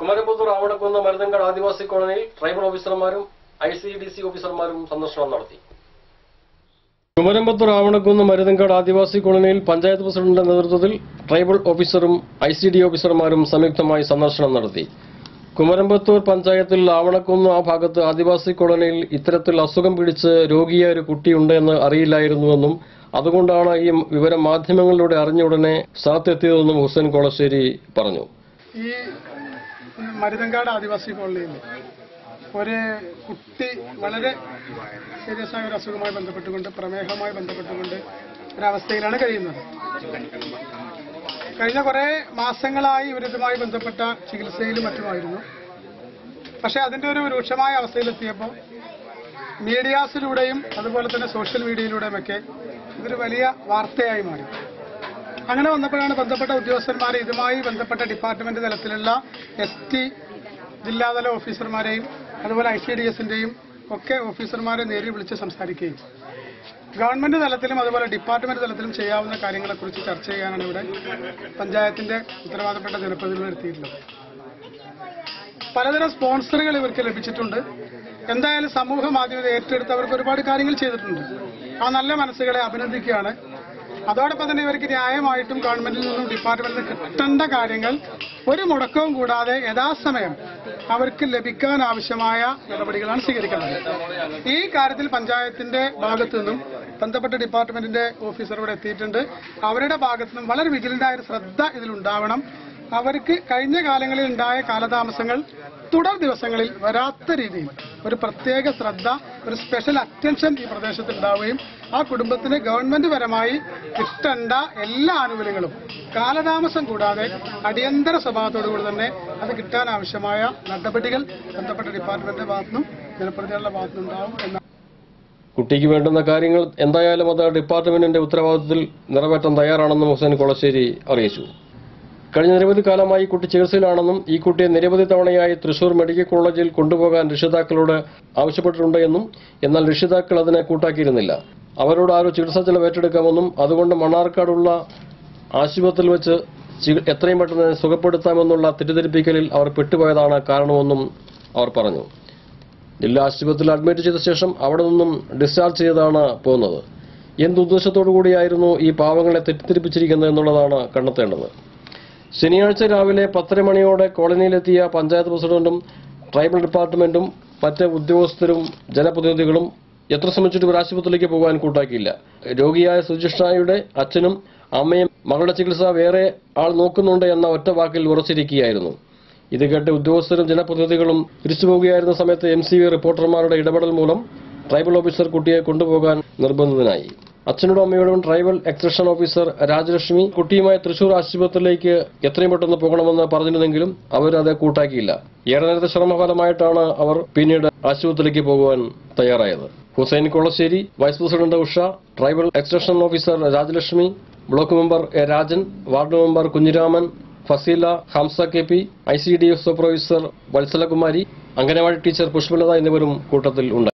കുമരംപുത്തൂർ ആവണക്കുന്ന് മരുതങ്കാട് ആദിവാസി കോളനിയിൽ tribal ഓഫീസർമാരും ICDC ഓഫീസർമാരും സന്ദർശനം നടത്തി. കുമരംപുത്തൂർ ആവണക്കുന്ന് മരുതങ്കാട് ആദിവാസി കോളനിയിൽ പഞ്ചായത്ത് പ്രസിഡന്റിന്റെ നേതൃത്വത്തിൽ ട്രൈബൽ ഓഫീസറും ICD ഓഫീസർമാരും സംയുക്തമായി സന്ദർശനം നടത്തി. കുമരംപുത്തൂർ പഞ്ചായത്തിൽ ആവണക്കുന്ന് ആ ഭാഗത്ത് ആദിവാസി കോളനിയിൽ ഇത്തരത്തിൽ അസുഖം പിടിച്ച് രോഗിയായ ഒരു കുട്ടിയുണ്ടെന്ന് അറിയില്ലായിരുന്നുവെന്നും അതുകൊണ്ടാണ് ഈ വിവരം മാധ്യമങ്ങളിലൂടെ അറിഞ്ഞ ഉടനെ സ്ഥലത്തെത്തിയതെന്നും ഹുസൈൻ കോളശ്ശേരി പറഞ്ഞു. ഈ മരുതങ്കാട് ആദിവാസി കോളനിയിൽ ഒരു കുട്ടി വളരെ സീരിയസ് ആയ ഒരു അസുഖവുമായി ബന്ധപ്പെട്ടുകൊണ്ട് പ്രമേഹവുമായി ബന്ധപ്പെട്ടുകൊണ്ട് ഒരവസ്ഥയിലാണ് കഴിയുന്നത്. കഴിഞ്ഞ കുറേ മാസങ്ങളായി ഇവരിതുമായി ബന്ധപ്പെട്ട ചികിത്സയിലും മറ്റുമായിരുന്നു. പക്ഷേ അതിൻ്റെ ഒരു രൂക്ഷമായ അവസ്ഥയിലെത്തിയപ്പോൾ മീഡിയാസിലൂടെയും അതുപോലെ തന്നെ സോഷ്യൽ മീഡിയയിലൂടെയുമൊക്കെ ഇതൊരു വലിയ വാർത്തയായി മാറി. അങ്ങനെ വന്നപ്പോഴാണ് ബന്ധപ്പെട്ട ഉദ്യോഗസ്ഥന്മാർ ഇതുമായി ബന്ധപ്പെട്ട ഡിപ്പാർട്ട്മെന്റ് തലത്തിലുള്ള ST ജില്ലാതല ഓഫീസർമാരെയും അതുപോലെ ICDSന്റെയും ഒക്കെ ഓഫീസർമാരെ നേരിൽ വിളിച്ച് സംസാരിക്കുകയും ഗവൺമെന്റ് തലത്തിലും അതുപോലെ ഡിപ്പാർട്ട്മെന്റ് തലത്തിലും ചെയ്യാവുന്ന കാര്യങ്ങളെക്കുറിച്ച് ചർച്ച ചെയ്യാനാണ് ഇവിടെ പഞ്ചായത്തിന്റെ ഉത്തരവാദപ്പെട്ട ജനപ്രതിനിധികൾ എത്തിയിട്ടുള്ളത്. പലതരം സ്പോൺസറുകൾ ഇവർക്ക് ലഭിച്ചിട്ടുണ്ട്. എന്തായാലും സമൂഹ മാധ്യമത്തെ ഏറ്റെടുത്ത് അവർക്ക് ഒരുപാട് കാര്യങ്ങൾ ചെയ്തിട്ടുണ്ട്. ആ നല്ല മനസ്സുകളെ അഭിനന്ദിക്കുകയാണ്. അതോടൊപ്പം തന്നെ ഇവർക്ക് ന്യായമായിട്ടും ഗവൺമെന്റിൽ നിന്നും ഡിപ്പാർട്ട്മെന്റിൽ കിട്ടേണ്ട കാര്യങ്ങൾ ഒരു മുടക്കവും കൂടാതെ യഥാസമയം അവർക്ക് ലഭിക്കാൻ ആവശ്യമായ നടപടികളാണ് സ്വീകരിക്കേണ്ടത്. ഈ കാര്യത്തിൽ പഞ്ചായത്തിന്റെ ഭാഗത്തു നിന്നും ബന്ധപ്പെട്ട ഡിപ്പാർട്ട്മെന്റിന്റെ ഓഫീസർ ഇവിടെ എത്തിയിട്ടുണ്ട്. അവരുടെ ഭാഗത്തു നിന്നും വളരെ വിജിലന്റായ ഒരു ശ്രദ്ധ ഇതിലുണ്ടാവണം. അവർക്ക് കഴിഞ്ഞ കാലങ്ങളിൽ ഉണ്ടായ കാലതാമസങ്ങൾ തുടർ ദിവസങ്ങളിൽ വരാത്ത രീതിയിൽ ഒരു പ്രത്യേക ശ്രദ്ധ, ഒരു സ്പെഷ്യൽ അറ്റൻഷൻ ഈ പ്രദേശത്ത് ഉണ്ടാവുകയും ആ കുടുംബത്തിന് ഗവൺമെന്റ് പരമായി കിട്ടേണ്ട എല്ലാ ആനുകൂല്യങ്ങളും കാലതാമസം കൂടാതെ അടിയന്തര സ്വഭാവത്തോടുകൂടി തന്നെ അത് കിട്ടാൻ ആവശ്യമായ നടപടികൾ ബന്ധപ്പെട്ട ഡിപ്പാർട്ട്മെന്റിന്റെ ഭാഗത്തുനിന്നും ജനപ്രതിനിധികളുടെ ഭാഗത്തുനിന്നുണ്ടാവും എന്നാണ്. കുട്ടിക്ക് വേണ്ടുന്ന കാര്യങ്ങൾ എന്തായാലും അത് ഡിപ്പാർട്ട്മെന്റിന്റെ ഉത്തരവാദിത്തത്തിൽ നിറവേറ്റാൻ തയ്യാറാണെന്നും ഹുസൈൻ കോളശ്ശേരി അറിയിച്ചു. കഴിഞ്ഞ നിരവധി കാലമായി കുട്ടി ചികിത്സയിലാണെന്നും ഈ കുട്ടിയെ നിരവധി തവണയായി തൃശൂർ മെഡിക്കൽ കോളേജിൽ കൊണ്ടുപോകാൻ രക്ഷിതാക്കളോട് ആവശ്യപ്പെട്ടിട്ടുണ്ട് എന്നും എന്നാൽ രക്ഷിതാക്കൾ അതിനെ കൂട്ടാക്കിയിരുന്നില്ല. അവരോട് ആരോ ചികിത്സാ ചെലവ് ഏറ്റെടുക്കാമെന്നും അതുകൊണ്ട് മണ്ണാർക്കാടുള്ള ആശുപത്രിയിൽ വെച്ച് എത്രയും പെട്ടെന്ന് സുഖപ്പെടുത്താമെന്നുള്ള തെറ്റിദ്ധരിപ്പിക്കലിൽ അവർ പെട്ടുപോയതാണ് കാരണമെന്നും അവർ പറഞ്ഞു. ജില്ലാ ആശുപത്രിയിൽ അഡ്മിറ്റ് ചെയ്ത ശേഷം അവിടെ നിന്നും ഡിസ്ചാർജ് ചെയ്താണ് പോകുന്നത്. എന്തുദ്ദേശത്തോടു കൂടിയായിരുന്നു ഈ പാവങ്ങളെ തെറ്റിദ്ധരിപ്പിച്ചിരിക്കുന്നത് എന്നുള്ളതാണ് കണ്ടെത്തേണ്ടത്. ശനിയാഴ്ച രാവിലെ 10 മണിയോടെ കോളനിയിലെത്തിയ പഞ്ചായത്ത് പ്രസിഡന്റും ട്രൈബൽ ഡിപ്പാർട്ട്മെന്റും മറ്റ് ഉദ്യോഗസ്ഥരും ജനപ്രതിനിധികളും എത്ര ശ്രമിച്ചിട്ടും ഒരു ആശുപത്രിയിലേക്ക് പോകാൻ കൂട്ടാക്കിയില്ല. രോഗിയായ സുജിഷ്ണയുടെ അച്ഛനും അമ്മയും മകളുടെ ചികിത്സ വേറെ ആൾ നോക്കുന്നുണ്ട് എന്ന ഒറ്റ വാക്കിൽ ഉറച്ചിരിക്കുകയായിരുന്നു. ഇത് കേട്ട് ഉദ്യോഗസ്ഥരും ജനപ്രതിനിധികളും തിരിച്ചുപോകുകയായിരുന്ന സമയത്ത് MCV റിപ്പോർട്ടർമാരുടെ ഇടപെടൽ മൂലം ട്രൈബൽ ഓഫീസർ കുട്ടിയെ കൊണ്ടുപോകാൻ നിർബന്ധിതനായി. അച്ഛനോടും അമ്മയോടും ട്രൈബൽ എക്സ്റ്റൻഷൻ ഓഫീസർ രാജലക്ഷ്മി കുട്ടിയുമായി തൃശൂർ ആശുപത്രിയിലേക്ക് എത്രയും പെട്ടെന്ന് പോകണമെന്ന് പറഞ്ഞിരുന്നെങ്കിലും അവരത് കൂട്ടാക്കിയില്ല. ഏറെ നേരത്തെ ശ്രമഫലമായിട്ടാണ് അവർ പിന്നീട് ആശുപത്രിയിലേക്ക് പോകുവാൻ തയ്യാറായത്. Hussain Kolasseri, vice president Usha, tribal extension officer Rajalakshmi, block member A. Rajan, ward member Kunhiraman, Faseela, Hamsa KP, ICDS supervisor Vatsalakumari, anganwadi teacher Pushpalatha എന്നിവരും കൂട്ടത്തിൽ ഉണ്ട്.